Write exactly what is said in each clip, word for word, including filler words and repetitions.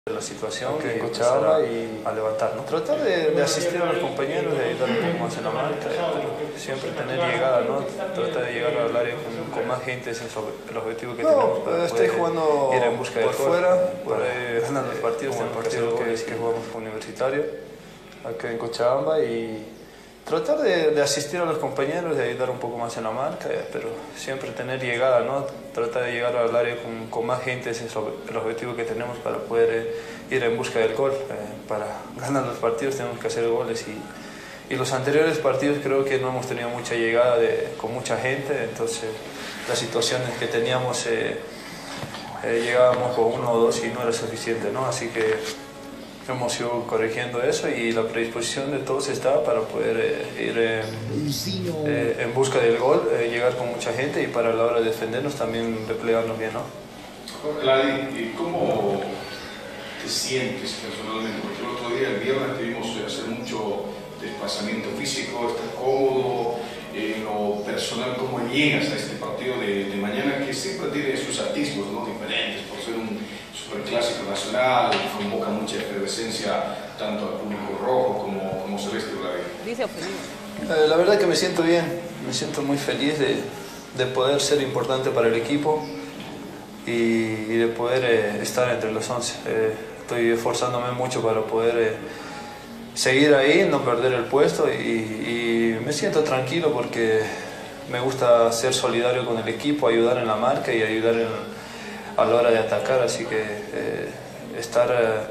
la situación okay, y Cochabamba a, y a levantar, ¿no? Tratar de, de asistir a los compañeros, de ayudar un poco más en la marca, pero siempre tener llegada, ¿no? Tratar de llegar al área con, con más gente, ese es el objetivo que no, tenemos para estoy poder jugando ir en busca del por gol, fuera, por para ahí ganar los partidos, como el tenemos partido que, que, que, que jugamos con Universitario, acá en Cochabamba, y tratar de, de asistir a los compañeros, de ayudar un poco más en la marca, pero siempre tener llegada, ¿no? Tratar de llegar al área con, con más gente, ese es el objetivo que tenemos para poder eh, ir en busca del gol. Eh, para ganar los partidos tenemos que hacer goles y, y los anteriores partidos creo que no hemos tenido mucha llegada de, con mucha gente, entonces las situaciones que teníamos eh, eh, llegábamos con uno o dos y no era suficiente, ¿no? Así que hemos ido corrigiendo eso y la predisposición de todos está para poder eh, ir eh, eh, en busca del gol, eh, llegar con mucha gente y para la hora de defendernos también replegarnos bien, ¿no? Jorge, ¿cómo te sientes personalmente? Porque el otro día, el viernes, te vimos hacer mucho desplazamiento físico, estás cómodo, eh, en lo personal, ¿cómo llegas a este partido de, de mañana que siempre tiene sus atisbos, ¿no? Diferentes, por ser un superclásico nacional, convoca mucha efervescencia tanto al público rojo como, como celeste? Dice ofendido. Eh, la verdad que me siento bien, me siento muy feliz de, de poder ser importante para el equipo y, y de poder eh, estar entre los once. Eh, estoy esforzándome mucho para poder eh, seguir ahí, no perder el puesto y, y me siento tranquilo porque me gusta ser solidario con el equipo, ayudar en la marca y ayudar en, a la hora de atacar, así que eh, estar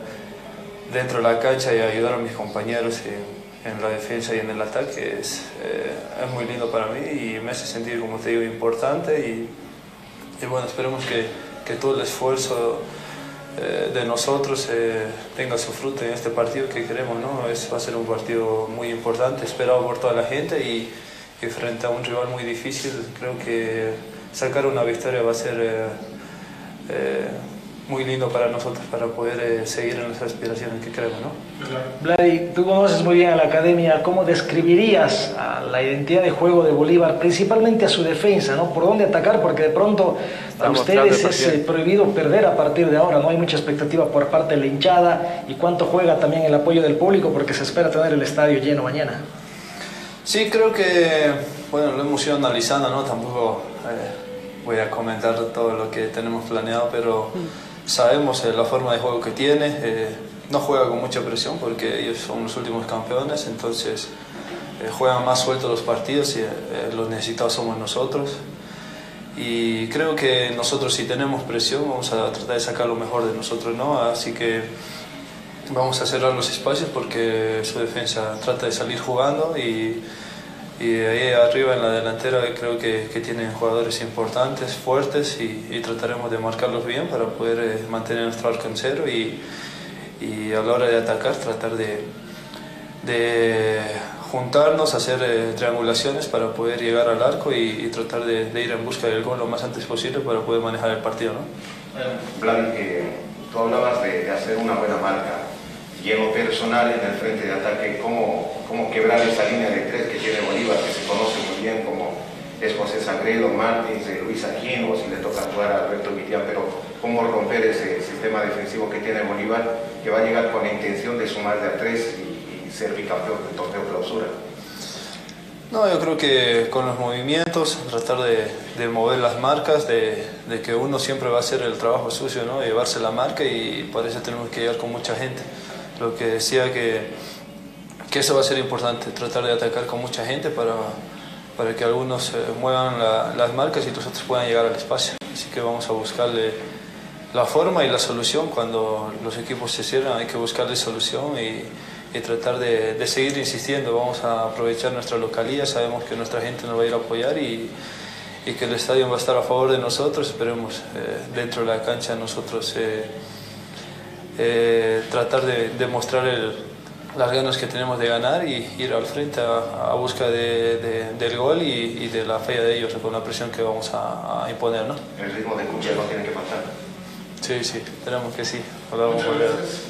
eh, dentro de la cancha y ayudar a mis compañeros en, en la defensa y en el ataque es, eh, es muy lindo para mí y me hace sentir, como te digo, importante y, y bueno, esperemos que, que todo el esfuerzo eh, de nosotros eh, tenga su fruto en este partido que queremos, ¿no? Es, va a ser un partido muy importante, esperado por toda la gente y, y frente a un rival muy difícil, creo que sacar una victoria va a ser eh, Eh, muy lindo para nosotros, para poder eh, seguir en las aspiraciones que queremos, ¿no? Vladi, tú conoces muy bien a la academia, ¿cómo describirías a la identidad de juego de Bolívar, principalmente a su defensa, ¿no? ¿Por dónde atacar? Porque de pronto a ustedes es eh, prohibido perder a partir de ahora, ¿no? Hay mucha expectativa por parte de la hinchada y cuánto juega también el apoyo del público porque se espera tener el estadio lleno mañana. Sí, creo que, bueno, lo hemos ido analizando, ¿no? Tampoco eh, voy a comentar todo lo que tenemos planeado, pero sabemos eh, la forma de juego que tiene, eh, no juega con mucha presión porque ellos son los últimos campeones, entonces eh, juegan más sueltos los partidos y eh, los necesitados somos nosotros y creo que nosotros si tenemos presión vamos a tratar de sacar lo mejor de nosotros, ¿no? Así que vamos a cerrar los espacios porque su defensa trata de salir jugando y Y ahí arriba en la delantera creo que, que tienen jugadores importantes, fuertes y, y trataremos de marcarlos bien para poder eh, mantener nuestro arco en cero y, y a la hora de atacar tratar de, de juntarnos, hacer eh, triangulaciones para poder llegar al arco y, y tratar de, de ir en busca del gol lo más antes posible para poder manejar el partido, ¿no? Vladi, eh, tú hablabas de, de hacer una buena marca y en lo personal en el frente de ataque, ¿cómo, cómo quebrar esa línea de tres que tiene Bolívar, que se conoce muy bien como es José Sagredo, Martins, eh, Luis Aquino, si le toca jugar a Alberto Vitián, pero cómo romper ese sistema defensivo que tiene Bolívar, que va a llegar con la intención de sumar de a tres y, y ser bicampeón del torneo clausura? No, yo creo que con los movimientos, tratar de, de mover las marcas, de, de que uno siempre va a hacer el trabajo sucio, ¿no? Llevarse la marca y por eso tenemos que llegar con mucha gente. Lo que decía que, que eso va a ser importante, tratar de atacar con mucha gente para, para que algunos eh, muevan la, las marcas y los otros puedan llegar al espacio. Así que vamos a buscarle la forma y la solución. Cuando los equipos se cierran hay que buscarle solución y, y tratar de, de seguir insistiendo. Vamos a aprovechar nuestra localía, sabemos que nuestra gente nos va a ir a apoyar y, y que el estadio va a estar a favor de nosotros. Esperemos eh, dentro de la cancha nosotros eh, Eh, tratar de, de mostrar el, las ganas que tenemos de ganar y ir al frente a, a busca de, de, del gol y, y de la falla de ellos con la presión que vamos a, a imponer, ¿no? El ritmo de Cuchillo no tiene que faltar. Sí, sí, esperamos que sí. Ojalá vamos a volver.